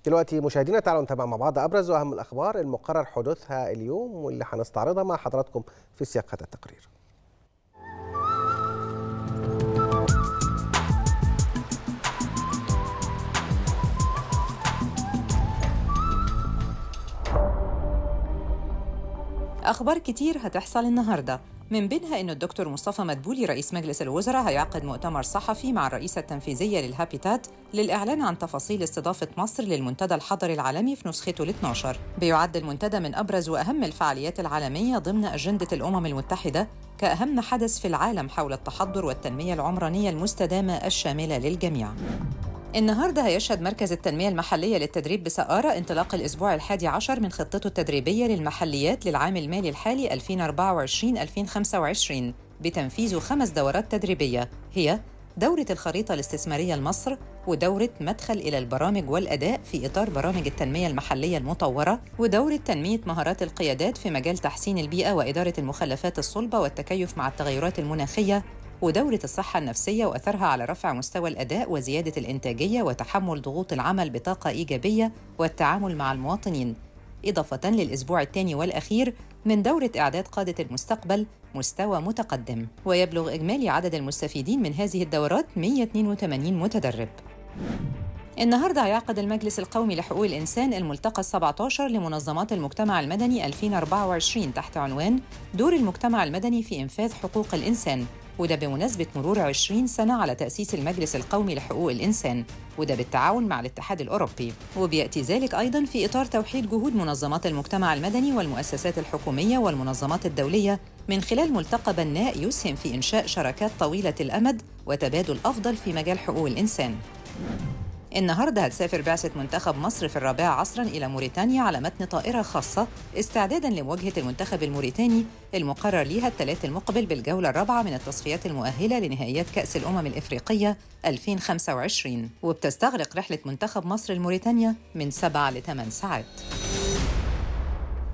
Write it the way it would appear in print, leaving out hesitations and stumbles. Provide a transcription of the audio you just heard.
دلوقتي مشاهدينا تعالوا نتابع مع بعض أبرز وأهم الأخبار المقرر حدوثها اليوم واللي هنستعرضها مع حضراتكم في سياق هذا التقرير. أخبار كتير هتحصل النهاردة، من بينها إنه الدكتور مصطفى مدبولي رئيس مجلس الوزراء هيعقد مؤتمر صحفي مع الرئيسة التنفيذية للهابيتات للإعلان عن تفاصيل استضافة مصر للمنتدى الحضري العالمي في نسخته ال12. بيعد المنتدى من أبرز وأهم الفعاليات العالمية ضمن أجندة الأمم المتحدة كأهم حدث في العالم حول التحضر والتنمية العمرانية المستدامة الشاملة للجميع. النهارده هيشهد مركز التنمية المحلية للتدريب بسقارة انطلاق الأسبوع ال11 من خطته التدريبية للمحليات للعام المالي الحالي 2024-2025 بتنفيذ 5 دورات تدريبية هي دورة الخريطة الاستثمارية لمصر، ودورة مدخل إلى البرامج والأداء في إطار برامج التنمية المحلية المطورة، ودورة تنمية مهارات القيادات في مجال تحسين البيئة وإدارة المخلفات الصلبة والتكيف مع التغيرات المناخية، ودورة الصحة النفسية وأثرها على رفع مستوى الأداء وزيادة الإنتاجية وتحمل ضغوط العمل بطاقة إيجابية والتعامل مع المواطنين، إضافة للأسبوع الثاني والأخير من دورة إعداد قادة المستقبل مستوى متقدم. ويبلغ إجمالي عدد المستفيدين من هذه الدورات 182 متدرب. النهارده هيعقد المجلس القومي لحقوق الإنسان الملتقى ال17 لمنظمات المجتمع المدني 2024 تحت عنوان دور المجتمع المدني في إنفاذ حقوق الإنسان، وده بمناسبة مرور 20 سنة على تأسيس المجلس القومي لحقوق الإنسان، وده بالتعاون مع الاتحاد الأوروبي. وبيأتي ذلك أيضاً في إطار توحيد جهود منظمات المجتمع المدني والمؤسسات الحكومية والمنظمات الدولية من خلال ملتقى بناء يسهم في إنشاء شراكات طويلة الأمد وتبادل أفضل في مجال حقوق الإنسان. النهارده هتسافر بعثة منتخب مصر في 4 عصراً إلى موريتانيا على متن طائرة خاصة استعداداً لمواجهة المنتخب الموريتاني المقرر ليها الثلاث المقبل بالجولة الرابعة من التصفيات المؤهلة لنهائيات كأس الأمم الإفريقية 2025، وبتستغرق رحلة منتخب مصر لموريتانيا من 7 ل 8 ساعات.